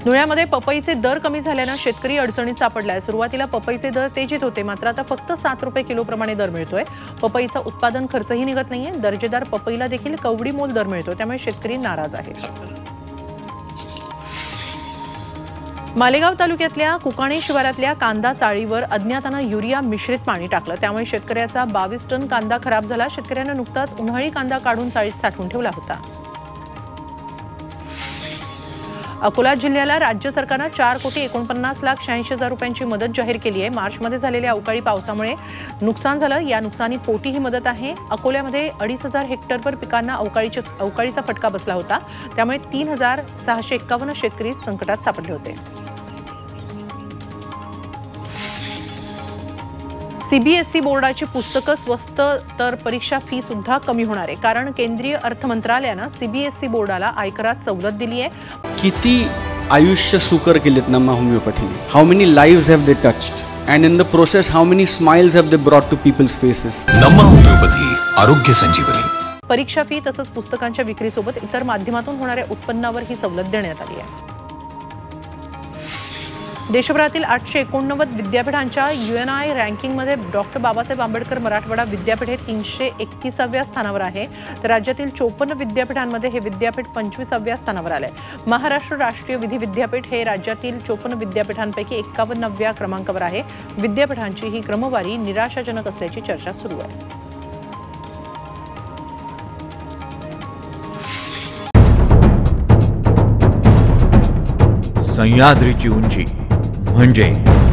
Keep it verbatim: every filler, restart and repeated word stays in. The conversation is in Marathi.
धुळ्यामध्ये पपईचे दर कमी झाल्याने शेतकरी अडचणीत सापडलाय। सुरुवातीला पपईचे दर तेजीत होते, मात्र आता फक्त सात रुपये किलो प्रमाणे दर मिळतोय। पपईचा उत्पादन खर्चही निघत नाहीये। दर्जेदार पपईला देखील कवडी मोल दर मिळतो, त्यामुळे शेतकरी नाराज आहेत। मालेगाव तालुक्यातल्या कुकाणे शिवारातल्या कांदा चाळीवर अज्ञातानं युरिया मिश्रित पाणी टाकलं, त्यामुळे शेतकऱ्याचा बावीस टन कांदा खराब झाला। शेतकऱ्यानं नुकताच उन्हाळी कांदा काढून चाळीत साठवून ठेवला होता। अकोला जिल्ह्याला राज्य सरकारनं चार कोटी एकोणपन्नास लाख शहाऐंशी हजार रुपयांची मदत जाहीर केली आहे। मार्चमध्ये झालेल्या अवकाळी पावसामुळे नुकसान झालं, या नुकसानी पोटी ही मदत आहे। अकोल्यामध्ये अडीच हजार हेक्टरवर पिकांना अवकाळीचे अवकाळीचा फटका बसला होता, त्यामुळे तीन हजार सहाशे एक्कावन्न शेतकरी संकटात सापडले होते। सीबीएसई बोर्डाची पुस्तकं स्वस्त तर परीक्षा फी सुद्धा कमी होणार आहे, कारण केंद्रीय अर्थ मंत्रालयानं सीबीएसई बोर्डाला आयकरात सवलत दिली आहे। किती आयुष्य सुकर केलेत नमा होमिओपॅथीने, how many lives have they touched and in the process how many smiles have they brought to people's faces. Nama homeopathy आरोग्य संजीवनी। परीक्षा फी तसंच पुस्तकांच्या विक्रीसोबत इतर माध्यमातून होणाऱ्या उत्पन्नावर ही सवलत देण्यात आली आहे। देशभरातील आठशे एकोणनव्वद विद्यापीठांच्या यूएनआय रँकिंगमध्ये डॉक्टर बाबासाहेब आंबेडकर मराठवाडा विद्यापीठ हे तीनशे एकतीसाव्या स्थानावर आहे, तर राज्यातील चोपन्न विद्यापीठांमध्ये हे विद्यापीठ पंचवीसाव्या स्थानावर आले। महाराष्ट्र राष्ट्रीय विधी विद्यापीठ हे राज्यातील चोपन्न विद्यापीठांपैकी एक्कावन्नाव्या क्रमांकावर आहे। विद्यापीठांची ही क्रमवारी निराशाजनक असल्याची चर्चा सुरू आहे। सह्याद्रीची उंची म्हणजे